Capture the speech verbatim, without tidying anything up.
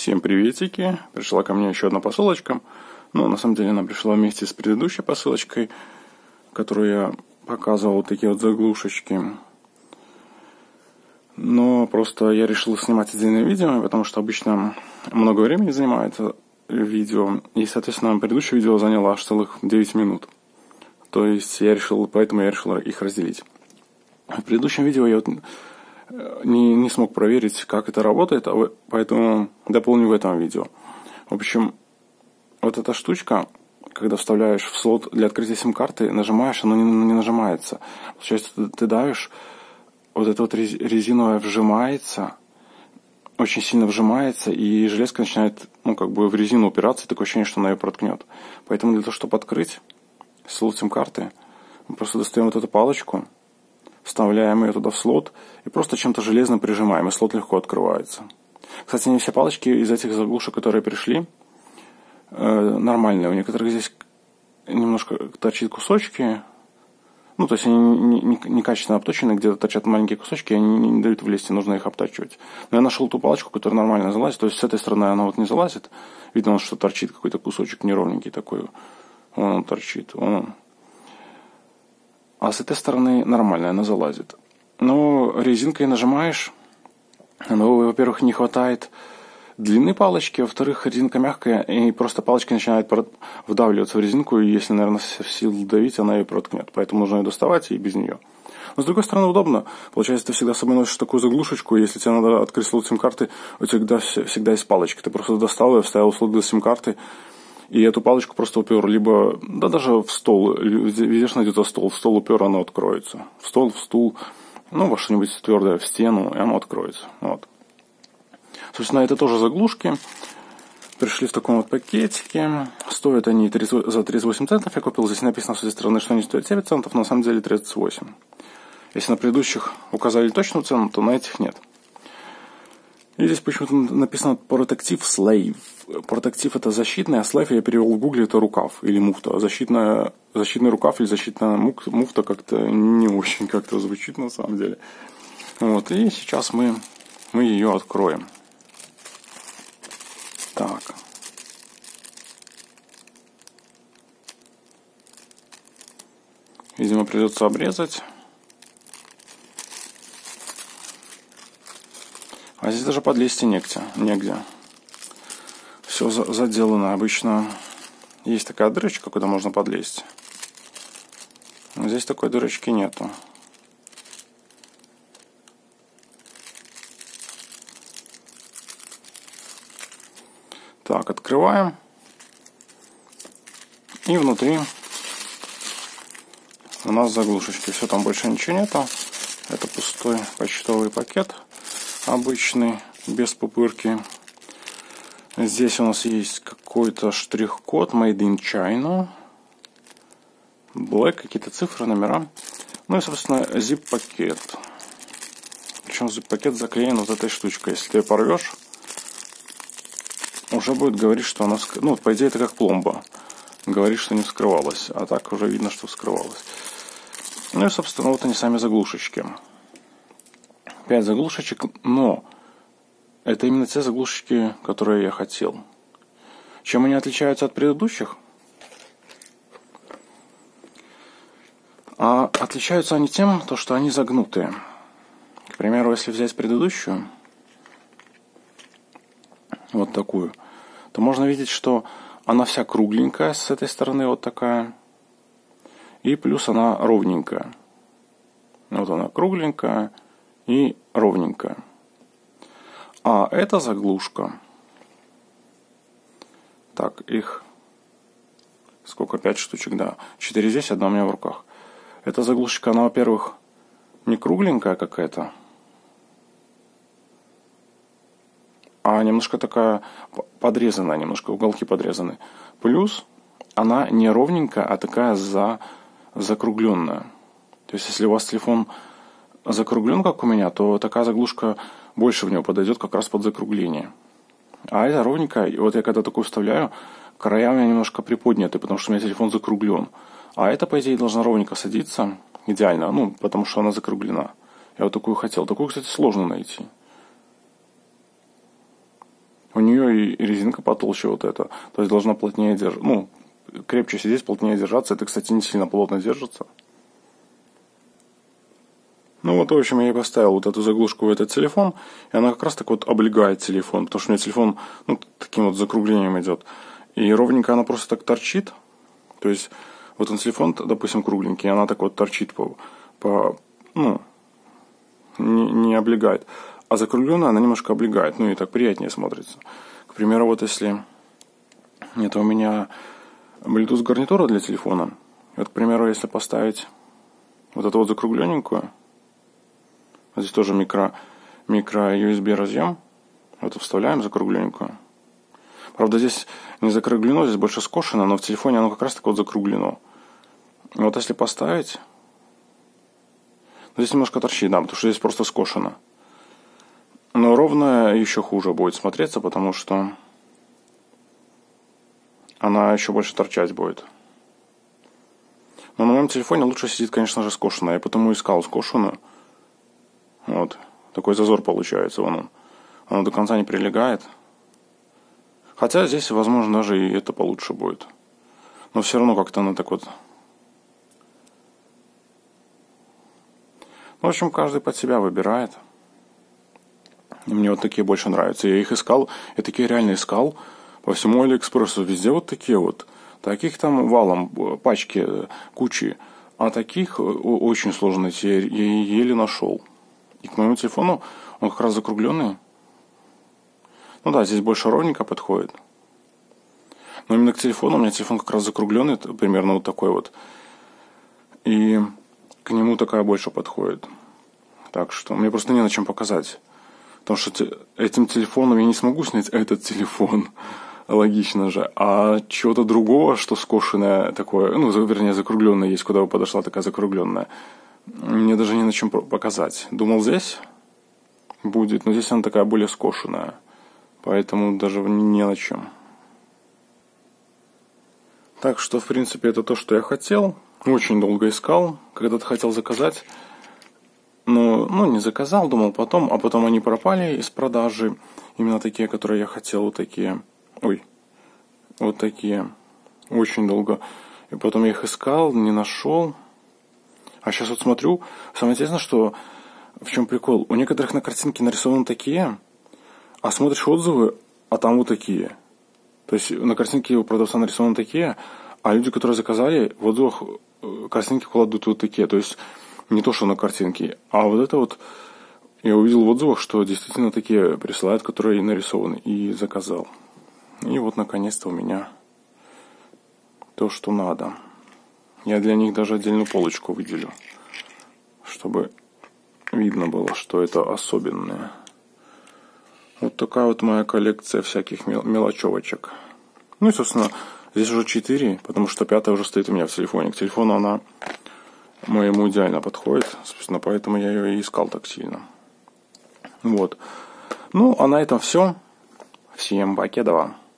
Всем приветики. Пришла ко мне еще одна посылочка. Ну, на самом деле она пришла вместе с предыдущей посылочкой, которую я показывал, вот такие вот заглушечки. Но просто я решил снимать отдельное видео, потому что обычно много времени занимает видео. И, соответственно, предыдущее видео заняло аж целых девять минут. То есть я решил, поэтому я решил их разделить. В предыдущем видео я вот не, не смог проверить, как это работает, поэтому дополню в этом видео. В общем, вот эта штучка, когда вставляешь в слот для открытия сим-карты, нажимаешь, оно не, не нажимается. Получается, ты, ты давишь, вот эта вот резиновая вжимается, очень сильно вжимается, и железка начинает, ну, как бы в резину упираться, и такое ощущение, что она ее проткнет. Поэтому для того, чтобы открыть слот сим-карты, мы просто достаем вот эту палочку, вставляем ее туда в слот и просто чем-то железным прижимаем, и слот легко открывается. Кстати, не все палочки из этих заглушек, которые пришли, э, нормальные. У некоторых здесь немножко торчат кусочки, ну, то есть они некачественно не, не обточены, где-то торчат маленькие кусочки, и они не, не дают влезть, и нужно их обтачивать. Но я нашел ту палочку, которая нормально залазит, то есть с этой стороны она вот не залазит, видно, что торчит какой-то кусочек неровненький такой, вон он торчит, вон он. А с этой стороны нормально, она залазит. Но резинкой нажимаешь, но, во-первых, не хватает длины палочки, во-вторых, резинка мягкая, и просто палочка начинает вдавливаться в резинку, и если, наверное, в силу давить, она ее проткнет. Поэтому нужно ее доставать и без нее. Но, с другой стороны, удобно. Получается, ты всегда с собой носишь такую заглушечку, и если тебе надо открыть слот сим-карты, у тебя всегда, всегда есть палочка. Ты просто достал ее, вставил в слот для сим-карты, и эту палочку просто упер, либо, да даже в стол, видишь, найдется стол, в стол упер, оно откроется. В стол, в стул, ну, во что-нибудь твердое, в стену, и оно откроется. Вот. Собственно, это тоже заглушки. Пришли в таком вот пакетике. Стоят они за тридцать восемь центов. Я купил, здесь написано с этой стороны, что они стоят семь центов, но на самом деле тридцать восемь. Если на предыдущих указали точную цену, то на этих нет. И здесь почему-то написано Protective Slave. Protective — это защитный, а Slave я перевел в гугле, это рукав или муфта. Защитная, защитный рукав или защитная муфта как-то не очень как-то звучит на самом деле. Вот, и сейчас мы, мы ее откроем. Так. Видимо, придется обрезать. А здесь даже подлезть негде. негде. Все заделано. Обычно есть такая дырочка, куда можно подлезть. Но здесь такой дырочки нету. Так, открываем. И внутри у нас заглушечки. Все, там больше ничего нету. Это пустой почтовый пакет. Обычный, без пупырки. Здесь у нас есть какой-то штрих-код Made in China. Black, какие-то цифры, номера. Ну и, собственно, zip-пакет. Причем zip-пакет заклеен вот этой штучкой. Если ты ее порвешь, уже будет говорить, что она... Ну, по идее, это как пломба. Говорит, что не вскрывалась. А так уже видно, что вскрывалась. Ну и, собственно, вот они сами заглушечки. пять заглушечек, но это именно те заглушечки, которые я хотел. Чем они отличаются от предыдущих? А отличаются они тем, то, что они загнутые. К примеру, если взять предыдущую, вот такую, то можно видеть, что она вся кругленькая с этой стороны, вот такая, и плюс она ровненькая. Вот она кругленькая и ровненькая. А эта заглушка, так, их сколько, пять штучек, да, четыре здесь, одна у меня в руках. Эта заглушечка, она, во-первых, не кругленькая какая-то, а немножко такая подрезанная, немножко уголки подрезаны. Плюс она не ровненькая, а такая за, закругленная. То есть, если у вас телефон закруглен, как у меня, то такая заглушка больше в него подойдет как раз под закругление. А это ровненькая, и вот я когда такую вставляю, края у меня немножко приподняты, потому что у меня телефон закруглен. А это, по идее, должна ровненько садиться, идеально, ну, потому что она закруглена. Я вот такую хотел. Такую, кстати, сложно найти. У нее и резинка потолще вот эта. То есть должна плотнее держаться. Ну, крепче сидеть, плотнее держаться. Это, кстати, не сильно плотно держится. Ну вот, в общем, я и поставил вот эту заглушку в этот телефон, и она как раз так вот облегает телефон, потому что у меня телефон, ну, таким вот закруглением идет. И ровненько она просто так торчит. То есть, вот он телефон, допустим, кругленький, и она так вот торчит по, по ну, не, не облегает. А закругленная она немножко облегает, ну и так приятнее смотрится. К примеру, вот если это у меня Bluetooth гарнитура для телефона, вот, к примеру, если поставить вот эту вот закругленненькую, здесь тоже микро, микро ю эс би разъем, вот вставляем закругленькую. Правда, здесь не закруглено, здесь больше скошено, но в телефоне оно как раз так вот закруглено. И вот если поставить, здесь немножко торчит, да, потому что здесь просто скошено. Но ровно еще хуже будет смотреться, потому что она еще больше торчать будет. Но на моем телефоне лучше сидит, конечно же, скошенная. Я потому искал скошенную. Вот. Такой зазор получается. Вон он. Оно до конца не прилегает. Хотя здесь, возможно, даже и это получше будет. Но все равно как-то она так вот... В общем, каждый под себя выбирает. И мне вот такие больше нравятся. Я их искал, я такие реально искал по всему Алиэкспрессу. Везде вот такие вот. Таких там валом, пачки, кучи. А таких очень сложно найти. Я еле нашел. И к моему телефону он как раз закругленный. Ну да, здесь больше ровненько подходит. Но именно к телефону, у меня телефон как раз закругленный, примерно вот такой вот. И к нему такая больше подходит. Так что мне просто не на чем показать. Потому что этим телефоном я не смогу снять этот телефон. Логично же. А чего-то другого, что скошенное такое, ну, вернее, закругленное есть, куда бы подошла такая закругленная, мне даже не на чем показать. Думал, здесь будет, но здесь она такая более скошенная. Поэтому даже не на чем. Так что, в принципе, это то, что я хотел. Очень долго искал. Когда-то хотел заказать. Но, ну, не заказал, думал потом. А потом они пропали из продажи. Именно такие, которые я хотел. Вот такие. Ой. Вот такие. Очень долго. И потом я их искал, не нашел. А сейчас вот смотрю. Самое интересное, что... В чем прикол? У некоторых на картинке нарисованы такие... А смотришь отзывы, а там вот такие. То есть на картинке у продавца нарисованы такие, а люди, которые заказали, в отзывах картинки кладут вот такие. То есть не то, что на картинке. А вот это вот я увидел в отзывах, что действительно такие присылают, которые и нарисованы, и заказал. И вот наконец-то у меня то, что надо. Я для них даже отдельную полочку выделю, чтобы видно было, что это особенное. Вот такая вот моя коллекция всяких мелочевочек. Ну и, собственно, здесь уже четыре, потому что пятая уже стоит у меня в телефоне. К телефону она моему идеально подходит, собственно, поэтому я ее и искал так сильно. Вот. Ну, а на этом все. Всем покедова.